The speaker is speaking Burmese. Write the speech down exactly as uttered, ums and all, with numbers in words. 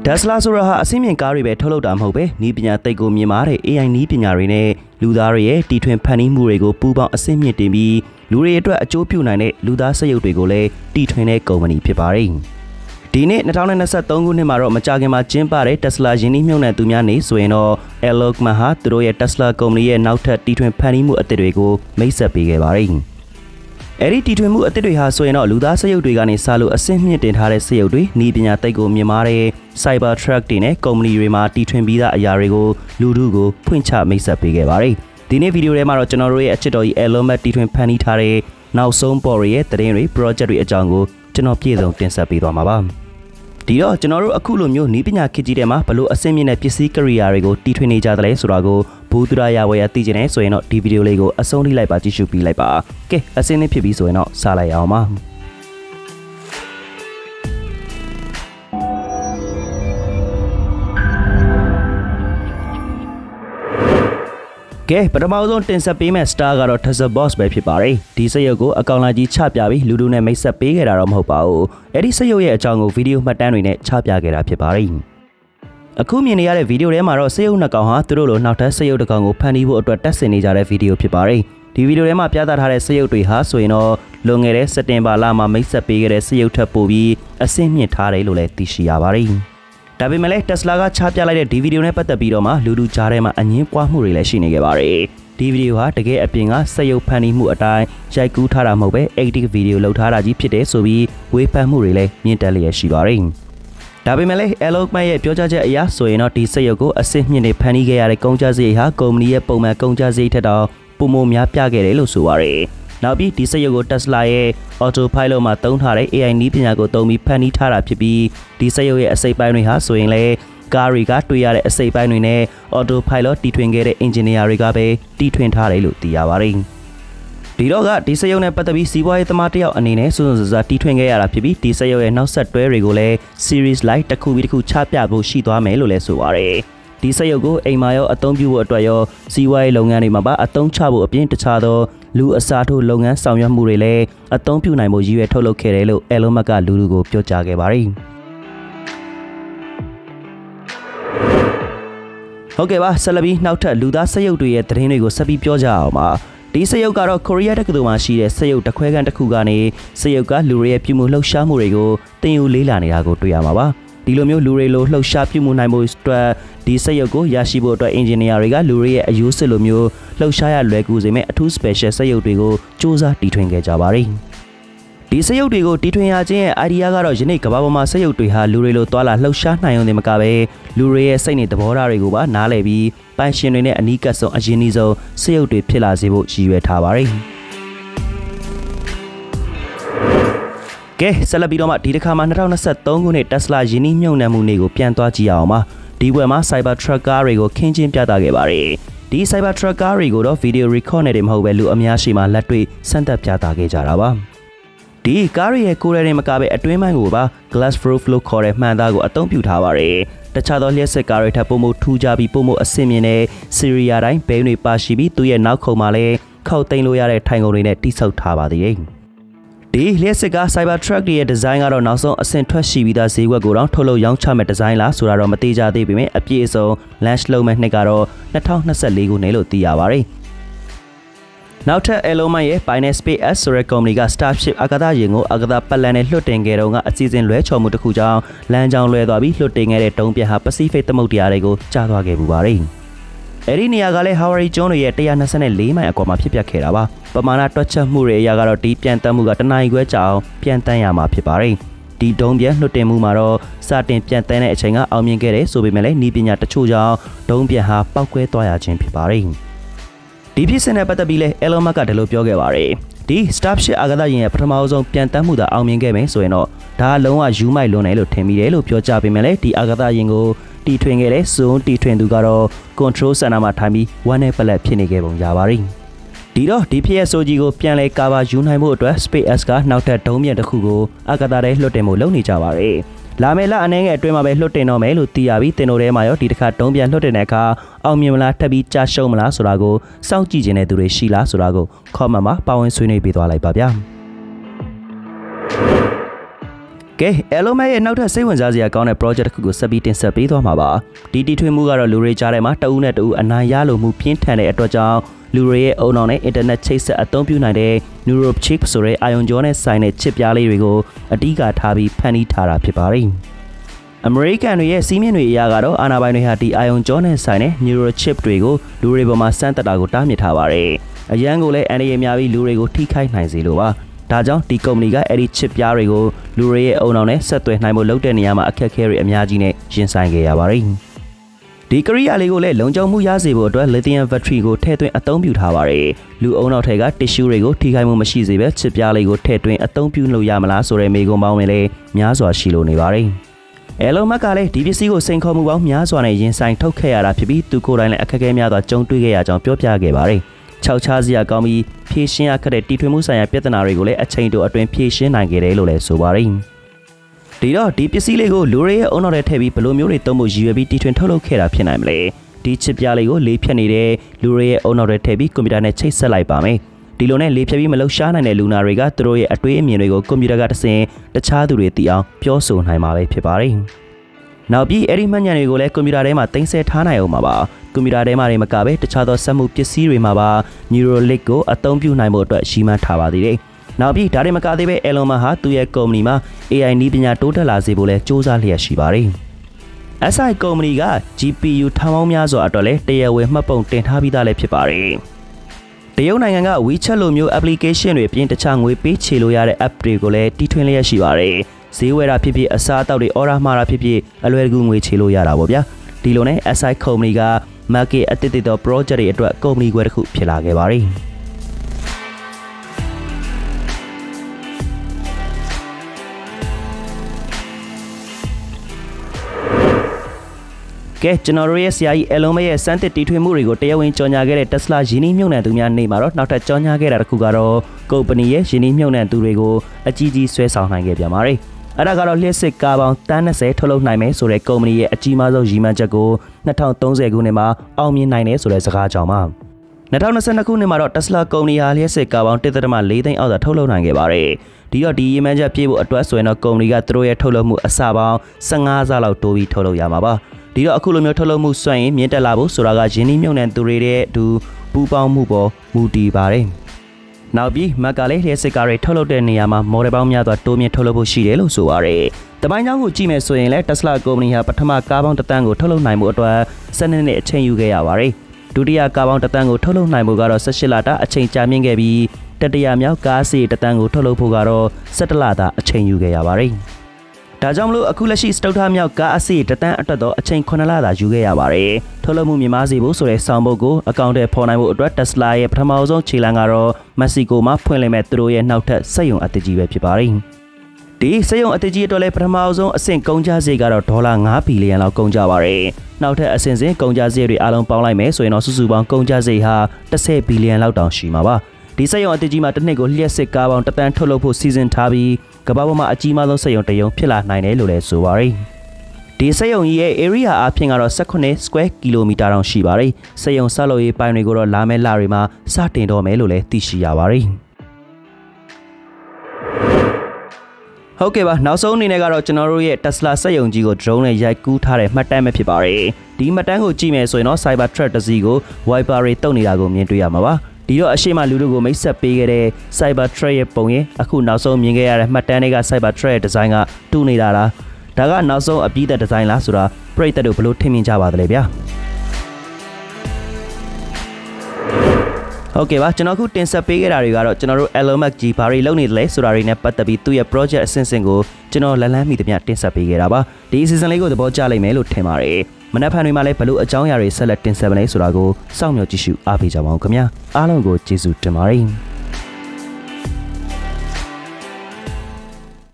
Tesla ဆိုတာဟာအစိမ့်မြင့်ကားတွေပဲထုတ်လုပ်တာမဟုတ်ပဲနီးပညာသိပ်ကိုမြင်မာတဲ့ A I နီးပညာတွေနဲ့လူသားတွေရဲ့တီထွင်ဖန်တီးမှုတွေကိုပူးပေါင်းအစိမ့်မြင့်တင်ပြီးလူတွေအတွက်အကျိုးပြုနိုင်တဲ့လူသားစက်ရုပ်တွေကိုလည်းတီထွင်တဲ့ကုမ္ပဏီဖြစ်ပါတယ်။ဒီနေ့၂၀၂၃ခုနှစ်မှာတော့မကြာခင်မှာကျင်းပတဲ့ Tesla ယင်းနှိမ့်မြုပ်နှံသူများနေဆိုရင်တော့ Elon Musk ဟာသူတို့ရဲ့ Tesla ကုမ္ပဏီရဲ့နောက်ထပ်တီထွင်ဖန်တီးမှုအသစ်တွေကိုမိတ်ဆက်ပေးခဲ့ပါတယ်။အဲ့ဒီတီထွင်မှုအသစ်တွေဟာဆိုရင်တော့လူသားစက်ရုပ်တွေကနေစလို့အဆင့်မြင့်တင်ထားတဲ့စက်ရုပ်တွေနီးပညာသိပ်ကိုမြင်မာတဲ့ Cyber Truck တွေနဲ့ကုမ္ပဏီတွေမှာတီထွင်ပြီးသားအရာတွေကိုလူထုကိုဖွင့်ချမိတ်ဆက်ပေးခဲ့ပါတယ်။ဒီနေ့ဗီဒီယိုထဲမှာတော့ကျွန်တော်တို့ရဲ့အချစ်တော်ကြီး Elon Musk တီထွင်ဖန်တီးထားတဲ့နောက်ဆုံးပေါ်တွေရဲ့သတင်းတွေ project တွေအကြောင်းကိုကျွန်တော်ပြည့်စုံတင်ဆက်ပေးသွားမှာပါ။ဒီတော့ကျွန်တော်တို့အခုလိုမျိုးနီးပညာခေတ်ကြီးထဲမှာဘလို့အဆင့်မြင့်တဲ့ပစ္စည်းကိရိယာတွေကိုတီထွင်နေကြတယ်လဲဆိုတာကိုဘူးသူရရဝယ်ရသိချင်တယ်ဆိုရင်တော့ဒီဗီဒီယိုလေးကိုအဆုံးထိလိုက်ပါကြည့်ရှုပြီးလိုက်ပါ။ကဲအဆင့်သင့်ဖြစ်ပြီဆိုရင်တော့စလိုက်အောင်ပါ။ကဲပထမဆုံးတင်ဆက်ပေးမယ့် star ကတော့ Tesla Boss ပဲဖြစ်ပါတယ်ဒီစက်ရုပ်ကိုအကောင်လာကြီးချပြပြီးလူလူနဲ့မိတ်ဆက်ပေးခဲ့တာတော့မဟုတ်ပါဘူးအဲ့ဒီစက်ရုပ်ရဲ့အကြောင်းကိုဗီဒီယိုမှတ်တမ်းတွေနဲ့ချပြခဲ့တာဖြစ်ပါတယ်အခုမြင်နေရတဲ့ဗီဒီယိုထဲမှာတော့စက်ရုပ်နှစ်ကောင်ဟာသူတို့လိုနောက်ထပ်စက်ရုပ်တစ်ကောင်ကိုဖန်တီးဖို့အတွက်တက်ဆင်နေကြတဲ့ဗီဒီယိုဖြစ်ပါတယ်ဒီဗီဒီယိုထဲမှာပြသထားတဲ့စက်ရုပ်တွေဟာဆိုရင်တော့လွန်ခဲ့တဲ့စက်တင်ဘာလမှာမိတ်ဆက်ပေးခဲ့တဲ့စက်ရုပ်ထပ်ပို့ပြီးအဆင့်မြင့်ထားတယ်လို့လည်းသိရှိရပါတယ်ဒါပေမဲ့လည်း Tesla ကချပြလိုက်တဲ့ဒီဗီဒီယိုနဲ့ပတ်သက်ပြီးတော့မှလူလူကြားထဲမှာအငင်းပွားမှုတွေလည်းရှိနေခဲ့ပါတယ်။ဒီဗီဒီယိုဟာတကယ်အပြင်ကစက်ရုပ်ဖန်တီးမှုအတိုင်းရိုက်ကူးထားတာမဟုတ်ပဲ edit ဗီဒီယိုလုပ်ထားတာကြီးဖြစ်တယ်ဆိုပြီးဝေဖန်မှုတွေလည်းမြင့်တက်လျက်ရှိပါတယ်။ဒါပေမဲ့လည်း Elon Musk ရဲ့ပြောကြားချက်အရဆိုရင်တော့ဒီစက်ရုပ်ကိုအစစ်မြင့်နေဖန်တီးခဲ့ရတဲ့ကုန်ကျစရိတ်ဟာကုမ္ပဏီရဲ့ပုံမှန်ကုန်ကျစရိတ်ထက်တော့ပိုမိုများပြခဲ့တယ်လို့ဆိုပါတယ်။နောက်ပြီးဒီစက်ရုပ်ကို Tesla ရဲ့ Autopilot မှာသုံးထားတဲ့ A I နည်းပညာကိုသုံးပြီးဖန်တီးထားတာဖြစ်ပြီးဒီစက်ရုပ်ရဲ့အစိတ်ပိုင်းတွေဟာဆိုရင်လည်းကားတွေကတွေ့ရတဲ့အစိတ်ပိုင်းတွေနဲ့ Autopilot တီထွင်ခဲ့တဲ့ engineer တွေကပဲတီထွင်ထားတယ်လို့သိရပါတယ်။ဒီတော့ကဒီစက်ရုပ်နဲ့ပတ်သက်ပြီးစီးပွားရေးသမားတယောက်အနေနဲ့စွန့်စွန့်စားတီထွင်ခဲ့ရတာဖြစ်ပြီးဒီစက်ရုပ်ရဲ့နောက်ဆက်တွဲတွေကိုလည်း series light တစ်ခုပြီးတစ်ခုချပြဖို့ရှိသွားမယ်လို့လည်းဆိုပါတယ်။ဒီစက်ရုပ်ကိုအိမ်မှာရောအသုံးပြုဖို့အတွက်ရောစီးပွားရေးလုပ်ငန်းတွေမှာပါအသုံးချဖို့အပြင်တခြားသောလူအစားထိုးလုပ်ငန်းဆောင်ရွက်မှုတွေလည်းအသုံးပြုနိုင်ဖို့ရည်ရွယ်ထုတ်လုပ်ခဲ့တယ်လို့ Elon Musk ကလူလူကိုပြောကြားခဲ့ပါတယ်။ဟုတ်ကဲ့ပါဆက်လက်ပြီးနောက်ထပ်လူသားစက်ရုပ်တွေရဲ့သတင်းတွေကိုဆက်ပြီးပြောကြအောင်ပါ။ဒီစက်ရုပ်ကတော့ကိုရီးယားတက္ကသိုလ်မှာရှိတဲ့စက်ရုပ်တစ်ခွဲခန်းတစ်ခုကနေစက်ရုပ်ကလူတွေရဲ့ပြုမှုလှုပ်ရှားမှုတွေကိုသင်ယူလေ့လာနေတာကိုတွေ့ရမှာပါ။ဒီလိုမျိုးလူတွေလိုလှုပ်ရှားပြုမှုနိုင်ဖို့အတွက်ဒီစက်ရုပ်ကိုရရှိဖို့အတွက် engineer တွေကလူတွေရဲ့အယူစစ်လိုမျိုးလှုပ်ရှားရလွယ်ကူစေမယ့်အထူး special စက်ရုပ်တွေကိုစူးစမ်းတီထွင်ခဲ့ကြပါတယ်။ဒီစက်ရုပ်တွေကိုတီထွင်ရခြင်းရဲ့ idea ကတော့ယနေ့ကမ္ဘာပေါ်မှာစက်ရုပ်တွေဟာလူတွေလိုသွားလာလှုပ်ရှားနိုင်အောင်နေမကပဲလူတွေရဲ့စိတ်နဲ့သဘောထားတွေကိုပါနားလည်ပြီးပိုင်ရှင်တွေနဲ့အနီးကပ်ဆုံးအရင်အနည်းဆုံးစက်ရုပ်တွေဖြစ်လာစေဖို့ရည်ရွယ်ထားပါတယ်။ကဲဆက်လက်ပြီးတော့မှဒီတစ်ခါမှာ၂၀၂၃ခုနှစ် Tesla ယင်းနှိမ့်မြုပ်နှံမှုနေ့ကိုပြန်သွားကြည့်အောင်ပါဒီဘွယ်မှာ Cyber Truck ကားတွေကိုခင်းကျင်းပြသခဲ့ပါတယ်ဒီ Cyber Truck ကားတွေကိုတော့ video record နဲ့တည်းမဟုတ်ပဲလူအများရှိမှလက်တွေ့စမ်းသပ်ပြသခဲ့ကြတာပါဒီကားတွေရဲ့ကိုယ်ရည်မကပဲအတွင်းပိုင်းကိုပါ glass roof လို့ခေါ်တဲ့မှန်သားကိုအသုံးပြုထားပါတယ်တခြားသောလျှက်စစ်ကားတွေထပ်ပုံမှုထူးခြားပြီးပုံမှုအဆင့်မြင့်တဲ့ Syria တိုင်းဘဲတွေပါရှိပြီးသူ့ရဲ့နောက်ခုံမှာလည်းခောက်သိမ်းလို့ရတဲ့ထိုင်ကုန်တွေနဲ့တိစောက်ထားပါသေးတယ်ဒီလျှက်စစ်ကား Cyber Truck ရဲ့ဒီဇိုင်းကတော့နောက်ဆုံးအဆင့်ထွက်ရှိပြီးသားဈေးကွက်ကိုတော့ထုတ်လုပ်ရောင်းချမဲ့ဒီဇိုင်းလားဆိုတာတော့မသိကြသေးပေမဲ့အပြည့်အစုံ launch လုပ်မဲ့နှစ်ကတော့၂၀၂၄ခုနှစ်လို့သိရပါတယ်နောက်ထပ် Elon Musk ရဲ့ Pyae Space ဆိုတဲ့ကုမ္ပဏီက Starship အာကာသယာဉ်ကိုအာကာသပတ်လမ်းနဲ့လွှတ်တင်ခဲ့တော့ကအစီအစဉ်လွဲချော်မှုတစ်ခုကြောင့်လမ်းကြောင်းလွဲသွားပြီးလွှတ်တင်ခဲ့တဲ့တုံးပြက်ဟာ Pacific သမုဒ္ဒရာတွေကိုကျသွားခဲ့ပူပါတယ်အဲ့ဒီနေရာကလည်း Hawaii ကျွန်းတွေရဲ့၁၂၄မိုင်အကွာမှာဖြစ်ပျက်ခဲ့တာပါပမာဏတွက်ချက်မှုတွေအရာကတော့ဒီပြန်တမ်းမှုကတနအီခွဲကြာအောင်ပြန်တမ်းရမှာဖြစ်ပါတယ်ဒီဒုံးပြန်လွှတ်တင်မှုမှာတော့စတင်ပြန်တမ်းတဲ့အချိန်ကအောင်မြင်ခဲ့တယ်ဆိုပေမဲ့လည်းဤပညာတချို့ကြောင့်ဒုံးပြန်ဟာပောက်ကွဲသွားရခြင်းဖြစ်ပါတယ်ဒီဖြစ်စဉ်နဲ့ပတ်သက်ပြီးလဲ Elon Musk ကဒီလိုပြောခဲ့ပါတယ်ဒီ Starship အာကာသယာဉ်ရဲ့ပထမဆုံးပြန်တမ်းမှုသာအောင်မြင်ခဲ့မယ်ဆိုရင်တော့ဒါကလုံးဝယူမိုက်လွန်တယ်လို့ထင်မိတယ်လို့ပြောကြားပေမဲ့လည်းဒီအာကာသယာဉ်ကိုတီထွင်ခဲ့တဲ့ Sone တီထွင်သူကတော့ control center မှာထိုင်ပြီးဝမ်းနဲ့ပလက်ဖြစ်နေခဲ့ပုံရပါတယ်ဒီတော့ဒီဖြစ်ရဲ့ဆိုကြီးကိုပြန်လဲကာဗာယူနိုင်မှုအတွက် SpaceX ကနောက်ထပ်ဒုံးပြန်တစ်ခုကိုအာကာသထဲလွှတ်တင်ဖို့လုပ်နေကြပါတယ်လာမယ့်လအနေငယ်အတွင်းမှာပဲလွှတ်တင်တော့မယ်လို့သိရပြီးတင်တို့ထဲမှာရောဒီတစ်ခါဒုံးပြန်လွှတ်တင်တဲ့အခါအောင်မြင်မလားထပ်ပြီးကြာရှုံးမလားဆိုတာကိုစောင့်ကြည့်နေတဲ့သူတွေရှိလားဆိုတာကို comment မှာပါဝင်ဆွေးနွေးပေးသွားလိုက်ပါဗျာကဲအဲလိုမဲ့ရဲ့နောက်ထပ်စိတ်ဝင်စားစရာကောင်းတဲ့ project တစ်ခုကိုဆက်ပြီးတင်ဆက်ပေးသွားမှာပါဒီတီထွေးမှုကတော့လူတွေကြားထဲမှာတအုပ်နဲ့တအုပ်အနိုင်ရလို့မှုပြင်းထန်တဲ့အတွက်ကြောင့်လူတွေရဲ့အုံအောင်နဲ့ internet ချိတ်ဆက်အသုံးပြုနိုင်တဲ့ neural chip ဆိုတဲ့အာယုံကြောနဲ့ဆိုင်တဲ့ chip ပြားလေးတွေကိုအဓိကထားပြီးဖန်တီးထားတာဖြစ်ပါတယ်အမေရိကန်တွေရဲ့စီးမြင့်တွေအရာကတော့အာဏာပိုင်တွေဟာဒီအာယုံကြောနဲ့ဆိုင်တဲ့ neural chip တွေကိုလူတွေပေါ်မှာစမ်းသပ်တာကိုတားမြစ်ထားပါတယ်အရန်ကိုလည်းအန်ဒီရများပြီးလူတွေကိုထိခိုက်နိုင်စေလိုပါဒါကြောင့်ဒီကုမ္ပဏီကအဲ့ဒီ chip ပြားတွေကိုလူတွေရဲ့အုံအောင်နဲ့ဆက်သွယ်နိုင်ဖို့လုပ်တဲ့နေရာမှာအခက်အခဲတွေအများကြီးနဲ့ရင်ဆိုင်ခဲ့ရပါတယ်ဒီကရိယာလေးကိုလည်းလုံခြုံမှုရစေဖို့အတွက် lithium battery ကိုထည့်သွင်းအသုံးပြုထားပါတယ်လူအုံနောက်ထဲက tissue တွေကိုထိခိုက်မှုမရှိစေဘဲ chip ပြားလေးကိုထည့်သွင်းအသုံးပြုလို့ရမလားဆိုတဲ့မေးခွန်းပေါင်းတွေလည်းများစွာရှိလို့နေပါတယ်အဲလိုမကလည်းဒီပစ္စည်းကိုစိန်ခေါ်မှုပေါင်းများစွာနဲ့ရင်ဆိုင်ထုတ်ခဲ့ရတာဖြစ်ပြီးသူကိုယ်တိုင်လည်းအခက်အခဲများစွာကြုံတွေ့ခဲ့ရကြောင်းပြောပြခဲ့ပါတယ်ခြောက်ခြားစရာကောင်းပြီးဖြည့်ရှင်းရခက်တဲ့တီထွေမှုဆိုင်ရာပြဿနာတွေကိုလည်းအချိန်တိုအတွင်းဖြည့်ရှင်းနိုင်ခဲ့တယ်လို့လည်းဆိုပါတယ်ဒီတော့ဒီပစ္စည်းလေးကိုလူတွေရဲ့အုံနောက်ထဲထည့်ပြီးဘလိုမျိုးတွေသုံးဖို့ရည်ရွယ်ပြီးတီထွင်ထုတ်လုပ်ခဲ့တာဖြစ်နိုင်မလဲဒီချစ်ပြားလေးကိုလေးဖြတ်နေတဲ့လူတွေရဲ့အုံနောက်ထဲထည့်ပြီးကွန်ပျူတာနဲ့ချိတ်ဆက်လိုက်ပါမယ်ဒီလိုနဲ့လေးဖြတ်ပြီးမလှုပ်ရှားနိုင်တဲ့လူနာတွေကသူတို့ရဲ့အတွေးအမြင်တွေကိုကွန်ပျူတာကတဆင့်တခြားသူတွေသိအောင်ပြောဆိုနိုင်မှာပဲဖြစ်ပါတယ်နောက်ပြီးအဲ့ဒီမှတ်ဉာဏ်တွေကိုလည်းကွန်ပျူတာထဲမှာတင်ဆက်ထားနိုင်အောင်ပါပါကွန်ပျူတာထဲမှာနေမကပဲတခြားသောစက်မှုပစ္စည်းတွေမှာပါ neural link ကိုအသုံးပြုနိုင်ဖို့အတွက်ရှင်းမှန်းထားပါသေးတယ်နောက်ပြီးဒါတွေမကသေးပဲ Elon Musk ဟာသူ့ရဲ့ကုမ္ပဏီမှာ A I နည်းပညာတိုးတက်လာစေဖို့လဲစ조사လျက်ရှိပါတယ်။ S I ကုမ္ပဏီက G P U ထောင်ပေါင်းများစွာအတွက်လဲတရားဝင်မှတ်ပုံတင်ထားပြီးသားလည်းဖြစ်ပါတယ်။တရုတ်နိုင်ငံက WeChat လိုမျိုး application တွေပြင်တခြားငွေပေးချေလို့ရတဲ့ app တွေကိုလည်းတီထွင်လျက်ရှိပါတယ်။ဈေးဝယ်တာဖြစ်ဖြစ်အစားအသောက်တွေ order မှာတာဖြစ်ဖြစ်အလွယ်တကူငွေချေလို့ရတာပေါ့ဗျာ။ဒီလိုနဲ့ S I ကုမ္ပဏီက market အသစ်သစ်သော project တွေအတွက်ကုမ္ပဏီခွဲတစ်ခုဖြစ်လာခဲ့ပါတယ်။ကဲကျွန်တော်တို့ရဲ့ဆရာကြီးအလုံးမရဲ့စမ်းသစ်တီထွင်မှုတွေကိုတရားဝင်ကြော်ညာခဲ့တဲ့ Tesla ယင်းနှိမ့်မြုပ်နှံသူများနေမှာတော့နောက်ထပ်ကြော်ညာခဲ့တာတစ်ခုကတော့ကုမ္ပဏီရဲ့ယင်းနှိမ့်မြုပ်နှံသူတွေကိုအကြီးကြီးဆွဲဆောင်နိုင်ခဲ့ပြန်ပါတယ်။အဲ့ဒါကတော့လျှက်စစ်ကားပေါင်းတန်း၂၀ထုတ်လုပ်နိုင်မယ်ဆိုတဲ့ကုမ္ပဏီရဲ့အကြီးမားဆုံးရည်မှန်းချက်ကို၂၀၃၀ခုနှစ်မှာအောင်မြင်နိုင်တယ်ဆိုတဲ့စကားကြောင့်ပါ။၂၀၂၂ခုနှစ်မှာတော့ Tesla ကုမ္ပဏီဟာလျှက်စစ်ကားပေါင်း၁.၄သိန်းအောက်သာထုတ်လုပ်နိုင်ခဲ့ပါတယ်။ဒီတော့ဒီရည်မှန်းချက်ပြည့်ဖို့အတွက်ဆိုရင်တော့ကုမ္ပဏီကသူတို့ရဲ့ထုတ်လုပ်မှုအစပေါင်း၁၅ဆလောက်တိုးပြီးထုတ်လုပ်ရမှာပါ။ဒီတော့အခုလိုမျိုးထုတ်လုပ်မှုစွမ်းရင်မြင့်တက်လာဖို့ဆိုတာကယင်းနှိမ့်မြုပ်နှံသူတွေရဲ့အတူပူးပေါင်းမှုပေါ်မူတည်ပါတယ်။နောက်ပြီးမက်ကလေးလျှက်စစ်ကားတွေထုတ်လုပ်တဲ့နေရာမှာမော်ဒယ်ပေါင်းများစွာတိုးမြင့်ထုတ်လုပ်ဖို့ရှိတယ်လို့ဆိုပါတယ်။တပိုင်းကြောင်းကိုကြည့်မယ်ဆိုရင်လည်း Tesla ကုမ္ပဏီဟာပထမကားပေါင်းတစ်တန်းကိုထုတ်လုပ်နိုင်မှုအတွက်၁၂နှစ်အချိန်ယူခဲ့ရပါတယ်။ဒုတိယကားပေါင်းတစ်တန်းကိုထုတ်လုပ်နိုင်မှုကတော့၁၈လတာအချိန်ကြာမြင့်ခဲ့ပြီးတတိယမြောက်ကားစီတစ်တန်းကိုထုတ်လုပ်ဖို့ကတော့၁၁လတာအချိန်ယူခဲ့ရပါတယ်။ဒါကြောင့်မလို့အခုလက်ရှိစတုတ်ထမြောက်ကားအစီတတန်းအတွက်တော့အချိန်ခုနှစ်လသာယူခဲ့ရပါတယ်။ထုတ်လုပ်မှုမြင့်မားစေဖို့ဆိုတဲ့ဆောင်ပုဒ်ကိုအကောင့်ထဲပေါ်နိုင်ဖို့အတွက် Tesla ရဲ့ပထမဆုံးခြေလှမ်းကတော့မက္ကဆီကိုမှာဖွင့်လှစ်မဲ့သူတို့ရဲ့နောက်ထပ်စက်ရုံအသစ်ကြီးပဲဖြစ်ပါတယ်။ဒီစက်ရုံအသစ်ကြီးအတွက်လည်းပထမဆုံးအဆင့်ကုန်ကျစရိတ်ကတော့ဒေါ်လာ၅ဘီလီယံလောက်ကုန်ကျပါတယ်။နောက်ထပ်အဆင့်ဆင့်ကုန်ကျစရိတ်တွေအားလုံးပေါင်းလိုက်မယ်ဆိုရင်တော့စုစုပေါင်းကုန်ကျစရိတ်ဟာ၁၀ဘီလီယံလောက်တောင်ရှိမှာပါ။ဒီစက်ရုံအသစ်ကြီးမှာတစ်နှစ်ကိုလျှက်စစ်ကားပေါင်းတစ်တန်းထုတ်လုပ်ဖို့စီစဉ်ထားပြီးကမ္ဘာပေါ်မှာအကြီးမားဆုံးစက်ရုံတစ်ရုံဖြစ်လာနိုင်တယ်လို့လည်းဆိုပါတယ်။ဒီစက်ရုံကြီးရဲ့ area အပြင်ကတော့၁၈ square kilometer တောင်ရှိပါတယ်။စက်ရုံဆောက်လုပ်ရေးပိုင်းတွေကိုတော့လာမယ့်လတွေမှာစတင်တော့မယ်လို့လည်းသိရှိရပါတယ်။ဟုတ်ကဲ့ပါနောက်ဆုံးအနေနဲ့ကတော့ကျွန်တော်တို့ရဲ့ Tesla စက်ရုံကြီးကို drone နဲ့ရိုက်ကူးထားတဲ့မှတ်တမ်းပဲဖြစ်ပါတယ်။ဒီမှတ်တမ်းကိုကြည့်မယ်ဆိုရင်တော့ Cyber Truck တစ်စီးကို wiper တွေတုပ်နေတာကိုမြင်တွေ့ရမှာပါ။ဒီတော့အရှိမလူတို့ကိုမိတ်ဆက်ပေးခဲ့တဲ့ Cyber Truck ရဲ့ပုံရင်အခုနောက်ဆုံးမြင်ခဲ့ရတဲ့မှတ်တမ်းတွေက Cyber Truck ရဲ့ဒီဇိုင်းကတူနေတာလားဒါကနောက်ဆုံးအပြည့်သက်ဒီဇိုင်းလားဆိုတာပရိသတ်တို့ဘယ်လိုထင်မြင်ကြပါသလဲဗျာဟုတ်ကဲ့ပါကျွန်တော်ခုတင်ဆက်ပေးခဲ့တာတွေကတော့ကျွန်တော်တို့ Elon Musk ကြီးဘာတွေလုပ်နေတယ်လဲဆိုတာတွေနဲ့ပတ်သက်ပြီးသူ့ရဲ့ project အဆင့်ဆင့်ကိုကျွန်တော်လလန်းမိသမျှတင်ဆက်ပေးခဲ့တာပါဒီ season လေးကိုသဘောကျလိမ့်မယ်လို့ထင်ပါတယ်မနက်ဖြန်တွေမှာလည်းဘလို့အကြောင်းအရာတွေဆက်လက်တင်ဆက်မလဲဆိုတာကိုစောင့်မျှော်ကြည့်ရှုအားပေးကြပါဦးခင်ဗျာအားလုံးကိုကျေးဇူးတင်ပါတယ်